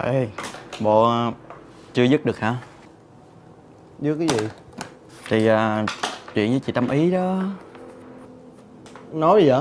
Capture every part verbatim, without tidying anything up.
Ê, bộ chưa dứt được hả? Dứt cái gì? Thì uh, chuyện với chị Tâm Ý đó. Nói gì vậy?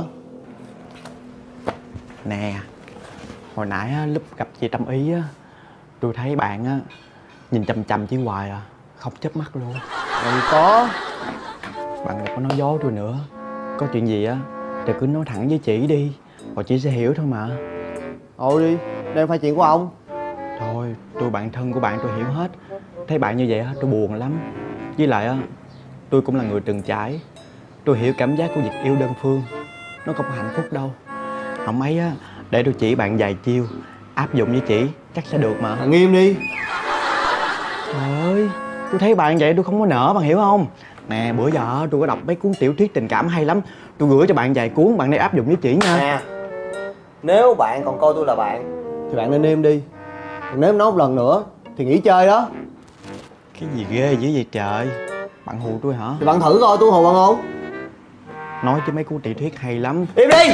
Nè, hồi nãy á, lúc gặp chị Tâm Ý á, tôi thấy bạn á nhìn chằm chằm chị hoài à, không chớp mắt luôn. Làm có. Bạn đừng có nói dối tôi nữa. Có chuyện gì á thì cứ nói thẳng với chị đi, rồi chị sẽ hiểu thôi mà. Thôi đi, đây phải chuyện của ông. Thôi, tôi bạn thân của bạn tôi hiểu hết. Thấy bạn như vậy á, tôi buồn lắm. Với lại á, tôi cũng là người từng trải. Tôi hiểu cảm giác của việc yêu đơn phương. Nó không có hạnh phúc đâu. Không ấy á, để tôi chỉ bạn vài chiêu, áp dụng với chị, chắc sẽ được mà. Thằng nghiêm đi. Trời ơi, tôi thấy bạn vậy tôi không có nỡ, bạn hiểu không? Nè, bữa giờ tôi có đọc mấy cuốn tiểu thuyết tình cảm hay lắm. Tôi gửi cho bạn vài cuốn, bạn nên áp dụng với chị nha. Nè, nếu bạn còn coi tôi là bạn thì bạn nên im đi. Còn nếu nói một lần nữa thì nghỉ chơi đó. Cái gì ghê dữ vậy trời? Bạn hù tôi hả? Thì bạn thử coi tôi hù bạn không? Nói chứ mấy cuốn tiểu thuyết hay lắm. Im đi.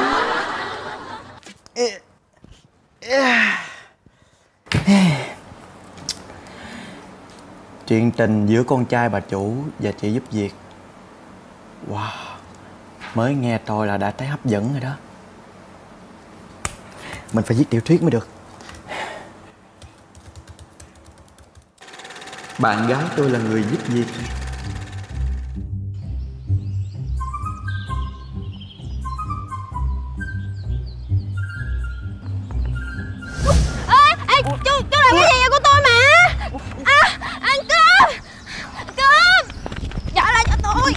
Chuyện tình giữa con trai bà chủ và chị giúp việc. Wow, mới nghe thôi là đã thấy hấp dẫn rồi đó. Mình phải viết tiểu thuyết mới được. Bạn gái tôi là người giúp việc. Ê, ê, chú, chú làm cái gì vậy của tôi mà. À, ăn cơm. Cơm. Trả lại cho tôi.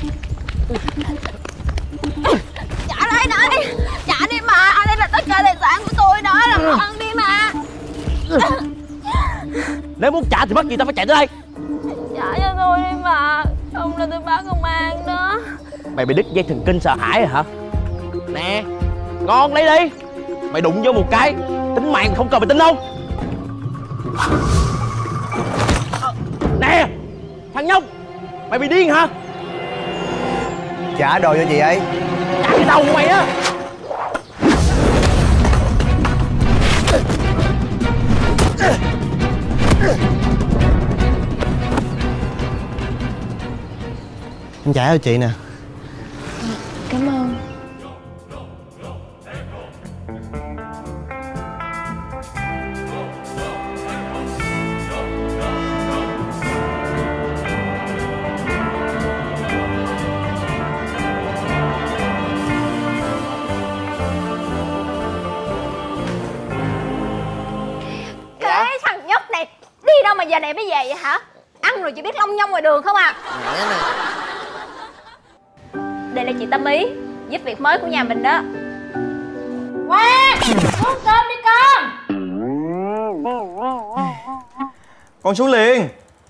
Trả lại đây. Trả đi mà. Đây là tất cả tài sản của tôi đó. Làm ơn đi mà. Nếu muốn trả thì mất gì tao phải chạy tới đây. Trả cho tôi đi mà. Không là tôi báo công an đó. Mày bị đứt dây thần kinh sợ hãi rồi hả? Nè, ngon lấy đi. Mày đụng vô một cái tính mạng không cần mày tin không? Nè, thằng nhóc, mày bị điên hả? Trả đồ cho chị ấy. Trả cái đầu của mày á. Em trả cho chị nè. Cảm ơn. Cái thằng nhóc này đi đâu mà giờ này mới về vậy hả? Ăn rồi chỉ biết lông nhông ngoài đường không à? Mẹ nè. Đây là chị Tâm Ý, giúp việc mới của nhà mình đó. Quang, uống cơm đi con. Con xuống liền.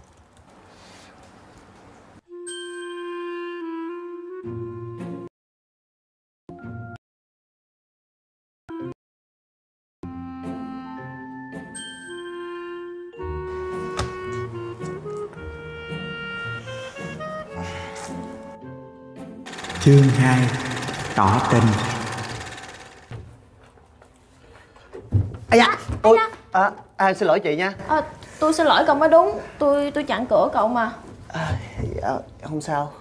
Chương hai, tỏ tình. Ây da. Ôi, à, à, xin lỗi chị nha. À, tôi xin lỗi cậu mới đúng. Tôi tôi chặn cửa cậu mà. À, dạ, không sao.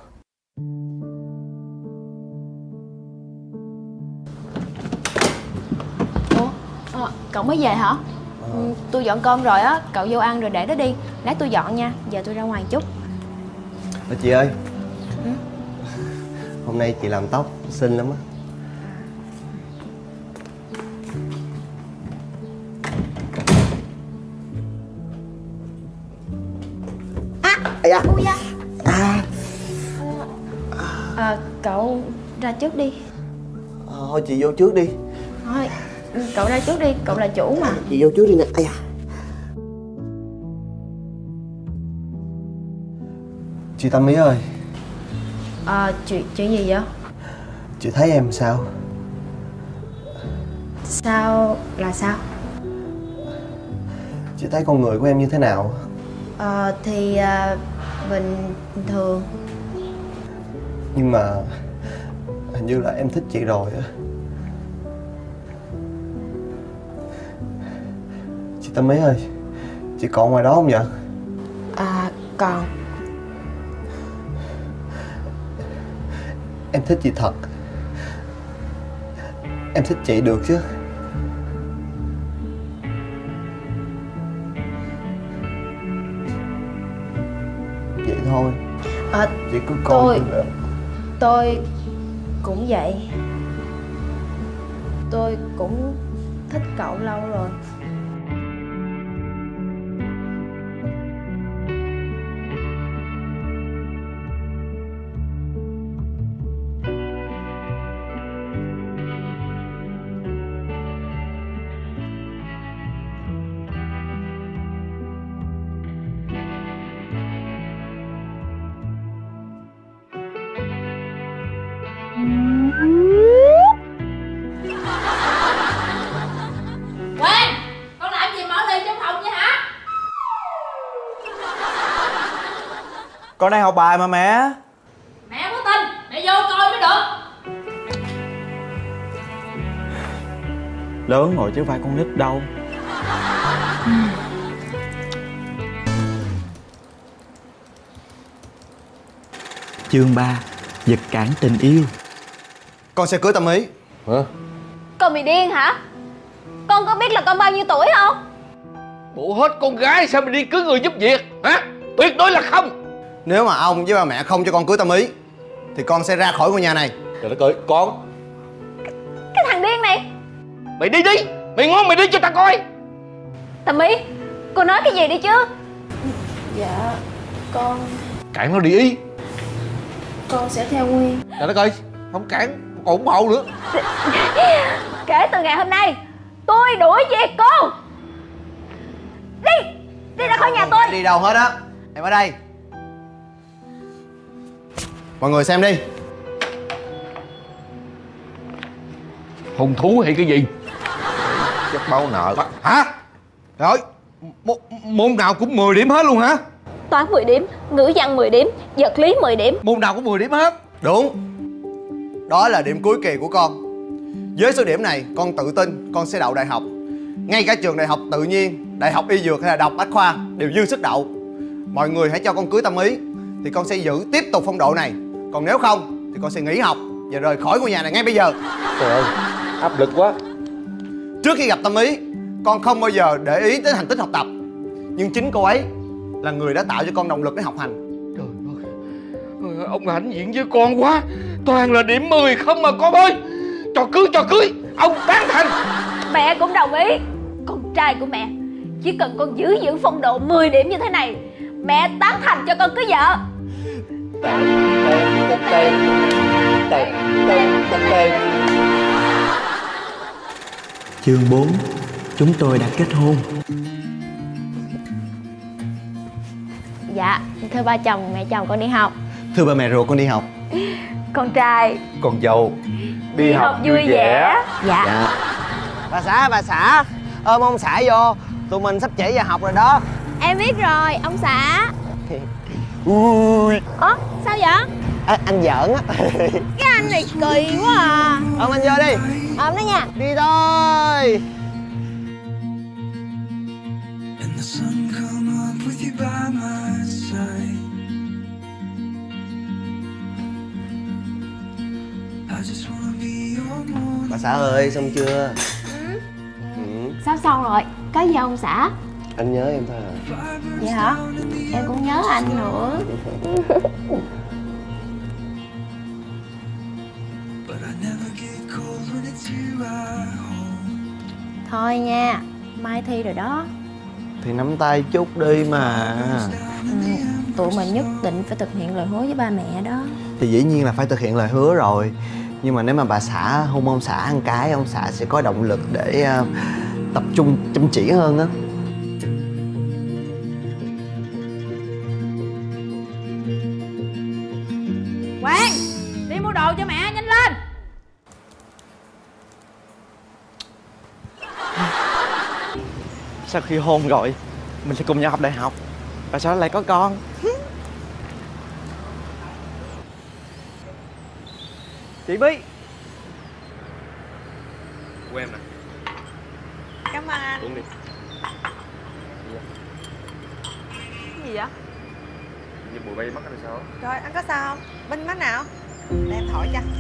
Ủa, à, cậu mới về hả? Ừ, tôi dọn cơm rồi á, cậu vô ăn rồi để đó đi. Lát tôi dọn nha, giờ tôi ra ngoài chút. À, chị ơi. Ừ? Hôm nay chị làm tóc xinh lắm á. À, da. ui da. À. À, cậu ra trước đi. À, thôi chị vô trước đi. Thôi, cậu ra trước đi, cậu là chủ mà. Chị vô trước đi nè. Ây da. Chị Tâm Ý ơi. À, chuyện, chuyện gì vậy? Chị thấy em sao? Sao là sao? Chị thấy con người của em như thế nào? Ờ, thì à, bình thường. Nhưng mà hình như là em thích chị rồi á. Chị Tâm Ý ơi, chị còn ngoài đó không vậy? À còn. Em thích chị thật. Em thích chị được chứ. Vậy thôi. À, Chị cứ coi tôi là... tôi cũng vậy. Tôi cũng thích cậu lâu rồi. Quang, con làm gì mở liền trong phòng vậy hả? Con đang học bài mà mẹ. Mẹ có tin, mẹ vô coi mới được. Lớn rồi chứ phải con nít đâu. Chương ba. Giật cản tình yêu. Con sẽ cưới Tâm Ý. Hả? Con bị điên hả? Con có biết là con bao nhiêu tuổi không? Bộ hết con gái sao mà đi cưới người giúp việc hả? Tuyệt đối là không. Nếu mà ông với ba mẹ không cho con cưới Tâm Ý thì con sẽ ra khỏi ngôi nhà này. Trời đất ơi, con. Cái thằng điên này. Mày đi đi, mày ngon mày đi cho ta coi. Tâm Ý, cô nói cái gì đi chứ? Dạ, con... Cản nó đi ý. Con sẽ theo Nguyên. Trời đất ơi, không cản, còn ủng hộ nữa. Kể từ ngày hôm nay, tôi đuổi việc cô. Đi, đi ra khỏi nhà tôi. Đi đâu hết á. Em ở đây. Mọi người xem đi. Hung thú hay cái gì? Chắc báo nợ. Hả? Trời ơi, môn nào cũng mười điểm hết luôn hả? Toán mười điểm, ngữ văn mười điểm, vật lý mười điểm. Môn nào cũng mười điểm hết. Đúng. Đó là điểm cuối kỳ của con. Với số điểm này, con tự tin con sẽ đậu đại học. Ngay cả trường đại học tự nhiên, đại học y dược hay là đại học bách khoa đều dư sức đậu. Mọi người hãy cho con cưới Tâm Ý thì con sẽ giữ tiếp tục phong độ này. Còn nếu không thì con sẽ nghỉ học và rời khỏi ngôi nhà này ngay bây giờ. Trời ơi, áp lực quá. Trước khi gặp Tâm Ý, con không bao giờ để ý đến thành tích học tập. Nhưng chính cô ấy là người đã tạo cho con động lực để học hành. Trời ơi, ông hãnh diện với con quá. Toàn là điểm mười không mà con ơi. Cho cưới cho cưới, ông tán thành. Mẹ cũng đồng ý. Con trai của mẹ, chỉ cần con giữ giữ phong độ mười điểm như thế này, mẹ tán thành cho con cưới vợ. Chương bốn. Chúng tôi đã kết hôn. Dạ, thưa ba chồng, mẹ chồng con đi học. Thưa ba mẹ ruột, con đi học. Con trai Con dâu đi học vui vẻ. Dạ. Dạ. Bà xã, bà xã, ôm ông xã vô. Tụi mình sắp trễ giờ học rồi đó. Em biết rồi, ông xã. Ui. Ủa, sao vậy? À, anh giỡn á. Cái anh này kỳ quá à. Ôm anh vô đi. Ôm đó nha. Đi thôi. Bà xã ơi, xong chưa? Ừ. Ừ. Sắp xong rồi, có gì ông xã? Anh nhớ em thôi à. Vậy hả? Em cũng nhớ anh nữa. Thôi nha, mai thi rồi đó. Thì nắm tay chút đi mà. Ừ, tụi mình nhất định phải thực hiện lời hứa với ba mẹ đó. Thì dĩ nhiên là phải thực hiện lời hứa rồi. Nhưng mà nếu mà bà xã hôn ông xã ăn cái, ông xã sẽ có động lực để uh, tập trung chăm chỉ hơn á. Quang, đi mua đồ cho mẹ, nhanh lên. Sau khi hôn rồi, mình sẽ cùng nhau học đại học. Và sau đó lại có con. Chị Bí. Của em nè. Cảm ơn anh. Uống đi. gì vậy? Như bụi bay mất hay sao? Rồi anh có sao không? Bên mắt nào? Để em thổi cho.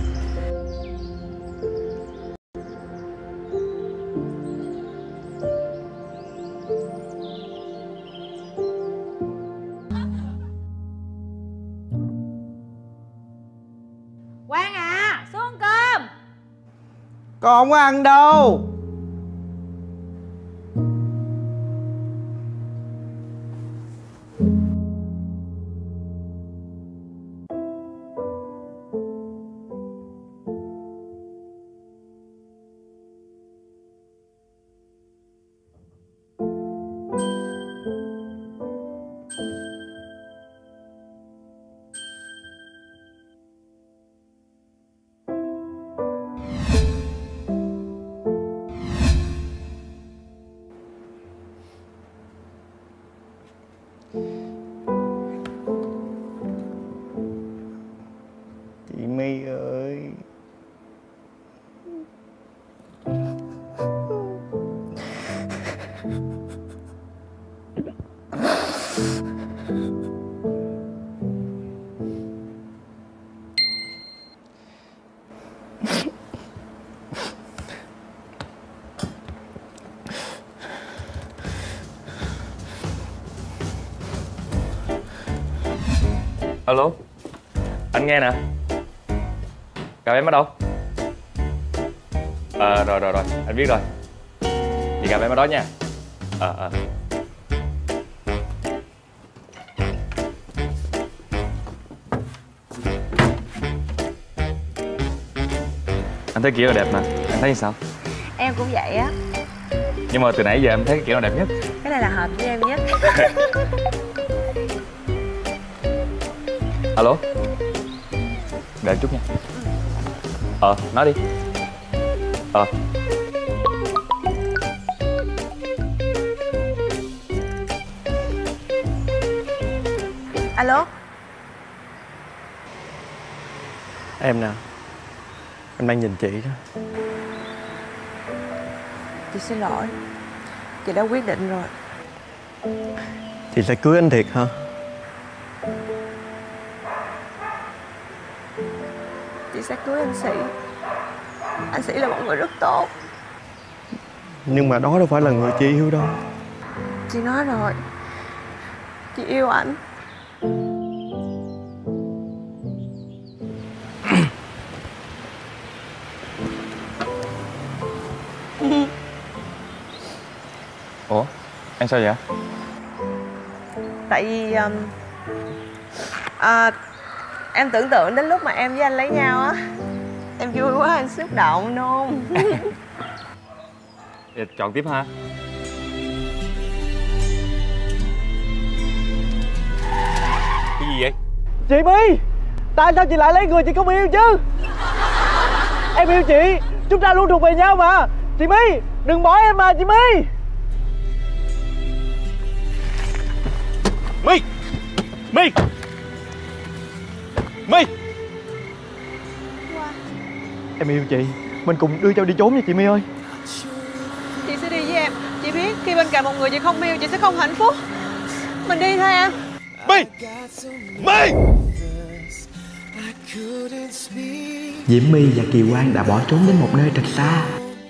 Quang à, xuống ăn cơm. Con không có ăn đâu. Chị My ơi. Alo, anh nghe nè. Gặp em ở đâu? Ờ, rồi rồi rồi, anh biết rồi. Chị gặp em ở đó nha. Ờ, ờ. Anh thấy kiểu là đẹp mà, anh thấy sao? Em cũng vậy á. Nhưng mà từ nãy giờ em thấy cái kiểu nào đẹp nhất? Cái này là hợp với em nhất. Alo, đợi chút nha. Ờ, nói đi. Ờ. Alo. Em nè, anh đang nhìn chị đó. Chị xin lỗi. Chị đã quyết định rồi. Chị sẽ cưới anh thiệt hả? Chị sẽ cưới anh Sĩ. Anh Sĩ là một người rất tốt. Nhưng mà đó đâu phải là người chị yêu đâu. Chị nói rồi, chị yêu ảnh. Ủa, anh sao vậy? Tại vì um, à, em tưởng tượng đến lúc mà em với anh lấy nhau á, em vui quá, anh xúc động nôn. Vậy chọn tiếp ha. Cái gì vậy? Chị My, tại sao chị lại lấy người chị không yêu chứ? Em yêu chị, chúng ta luôn thuộc về nhau mà. Chị My, đừng bỏ em mà chị My. My, My, My. Em yêu chị, mình cùng đưa nhau đi trốn nha chị My ơi. Chị sẽ đi với em. Chị biết khi bên cạnh một người chị không yêu, chị sẽ không hạnh phúc. Mình đi thôi em. My, My. Diễm My và Kỳ Quang đã bỏ trốn đến một nơi thật xa.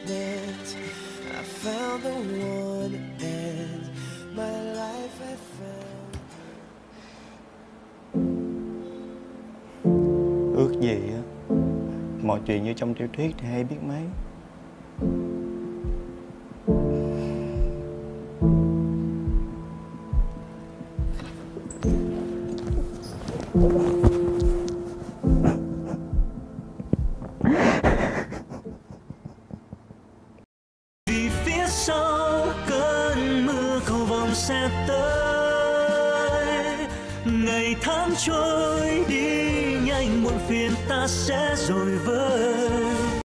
Ước gì á, mọi chuyện như trong tiểu thuyết thì hay biết mấy. Vì phía sau cơn mưa cầu vồng sẽ tới, ngày tháng trôi đi nhanh muộn phiền ta sẽ rồi vơi.